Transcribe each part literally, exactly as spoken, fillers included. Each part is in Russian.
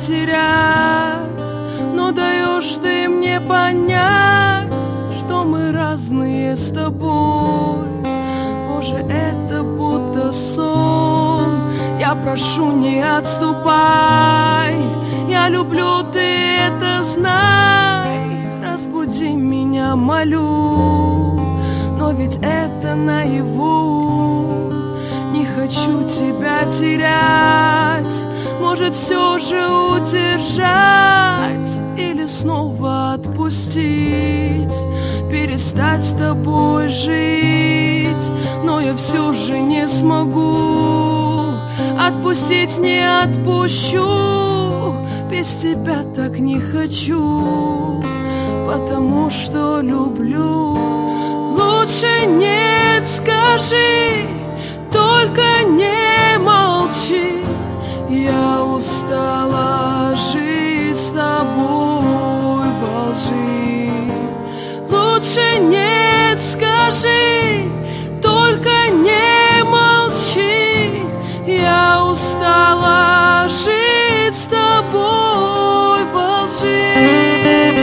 терять, но даешь ты мне понять, что мы разные с тобой. Боже, это будто сон, я прошу, не отступай. Я люблю, ты это знай, разбуди меня, молю. Но ведь это наяву, не хочу тебя терять. Может, все же удержать или снова отпустить, перестать с тобой жить. Но я все же не смогу отпустить, не отпущу. Без тебя так не хочу, потому что люблю. Лучше нет, скажи, только не молчи. Я устала жить с тобой во лжи. Лучше нет, скажи, только не молчи. Я устала жить с тобой во лжи.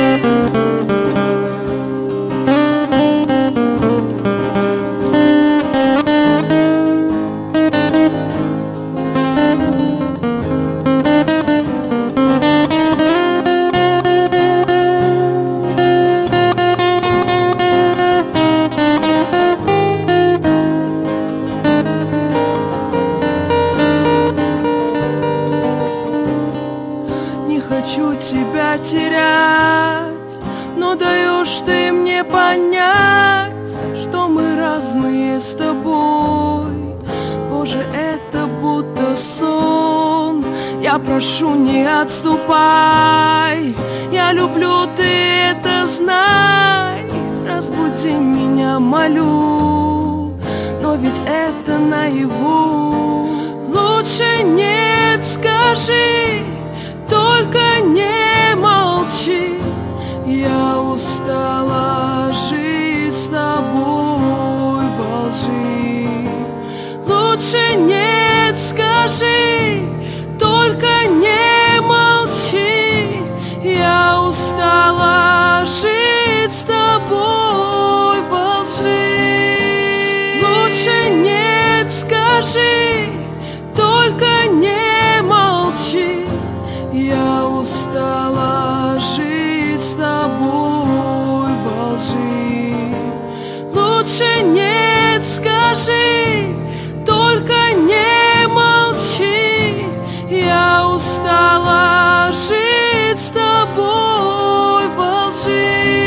Хочу тебя терять, но даешь ты мне понять, что мы разные с тобой. Боже, это будто сон, я прошу, не отступай. Я люблю, ты это знай, разбуди меня, молю. Но ведь это наяву. Лучше нет, скажи, только не молчи. Я устала жить с тобой во лжи. Лучше нет, скажи, только не молчи. Я устала жить с тобой во лжи. Лучше нет, скажи, только не молчи. Я устала жить с тобой во лжи. Лучше нет, скажи, только не молчи. Я устала жить с тобой во лжи.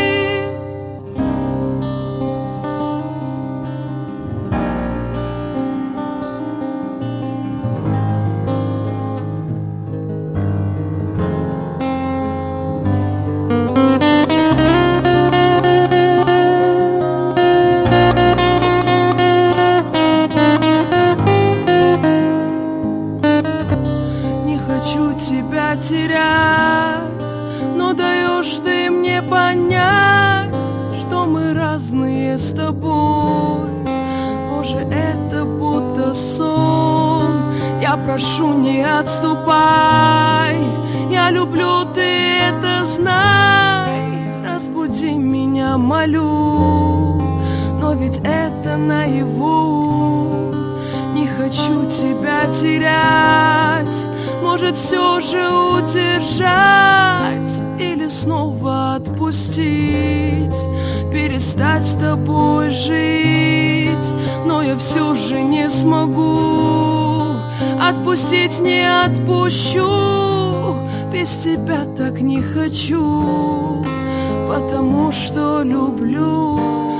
Тебя терять, но даешь ты мне понять, что мы разные с тобой. Боже, это будто сон, я прошу, не отступай. Я люблю, ты это знай, разбуди меня, молю. Но ведь это наяву, не хочу тебя терять. Может, все же удержать или снова отпустить, перестать с тобой жить. Но я все же не смогу отпустить, не отпущу. Без тебя так не хочу, потому что люблю.